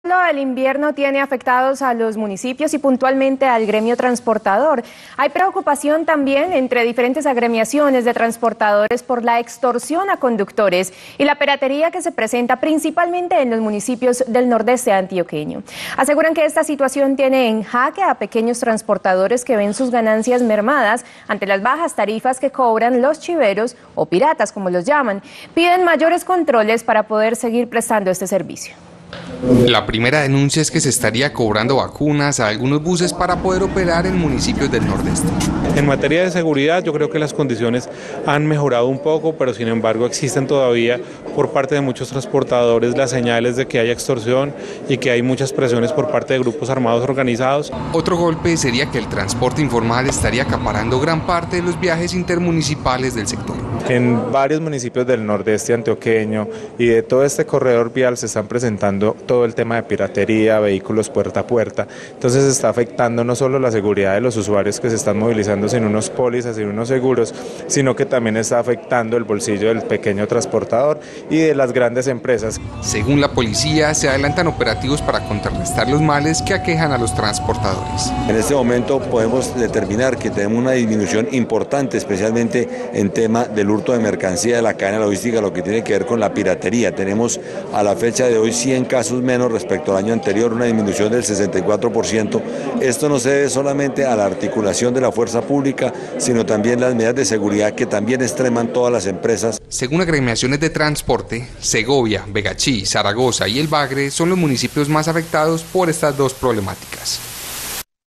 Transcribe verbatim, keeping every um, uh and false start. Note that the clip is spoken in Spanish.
El invierno tiene afectados a los municipios y puntualmente al gremio transportador. Hay preocupación también entre diferentes agremiaciones de transportadores por la extorsión a conductores y la piratería que se presenta principalmente en los municipios del nordeste antioqueño. Aseguran que esta situación tiene en jaque a pequeños transportadores que ven sus ganancias mermadas ante las bajas tarifas que cobran los chiveros o piratas, como los llaman. Piden mayores controles para poder seguir prestando este servicio. La primera denuncia es que se estaría cobrando vacunas a algunos buses para poder operar en municipios del nordeste. En materia de seguridad, yo creo que las condiciones han mejorado un poco, pero sin embargo existen todavía por parte de muchos transportadores las señales de que hay extorsión y que hay muchas presiones por parte de grupos armados organizados. Otro golpe sería que el transporte informal estaría acaparando gran parte de los viajes intermunicipales del sector. En varios municipios del nordeste antioqueño y de todo este corredor vial se están presentando todo el tema de piratería, vehículos puerta a puerta. Entonces está afectando no solo la seguridad de los usuarios que se están movilizando sin unos pólizas, sin unos seguros, sino que también está afectando el bolsillo del pequeño transportador y de las grandes empresas. Según la policía, se adelantan operativos para contrarrestar los males que aquejan a los transportadores. En este momento podemos determinar que tenemos una disminución importante, especialmente en tema del hurto de mercancía de la cadena logística, lo que tiene que ver con la piratería. Tenemos a la fecha de hoy cien casos menos respecto al año anterior, una disminución del sesenta y cuatro por ciento. Esto no se debe solamente a la articulación de la fuerza pública, sino también las medidas de seguridad que también extreman todas las empresas. Según agremiaciones de transporte, Segovia, Vegachí, Zaragoza y El Bagre son los municipios más afectados por estas dos problemáticas.